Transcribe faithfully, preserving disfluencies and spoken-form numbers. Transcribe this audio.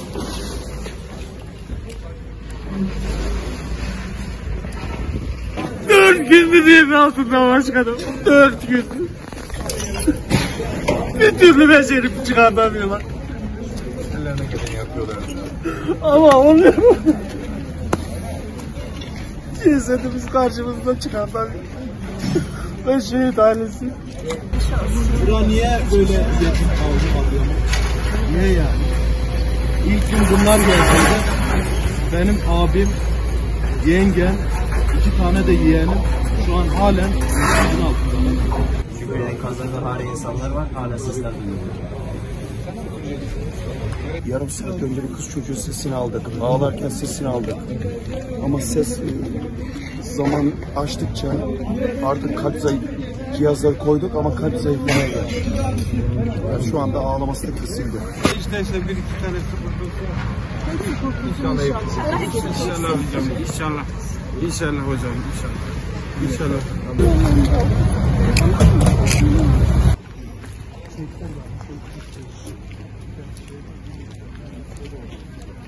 Dört gündür yemin altında başkanım. Dört gündür. Bir türlü becerip çıkartamıyorlar. Ellerine geleni yapıyorlar. Ama oluyor mu? Cesedimiz karşımızda çıkartamıyor. Ben şehit ailesi. Bura niye böyle yetim kaldı alıyor? Niye yani? İlk gün bunlar gelseydi benim abim, yengem, iki tane de yeğenim şu an halen bunun altında. Çünkü enkazlarda hala insanlar var, hala sesler duyuyor. Yarım saat önce bir kız çocuğu sesini aldık. Ağlarken sesini aldık. Ama ses zaman açtıkça artık kalp zayıf cihazları koyduk ama kalp zayıflamaya geldi. Yani şu anda ağlaması da kesildi. İşte işte bir iki tane İnşallah İnşallah hocam. İnşallah. İnşallah hocam. İnşallah. İnşallah.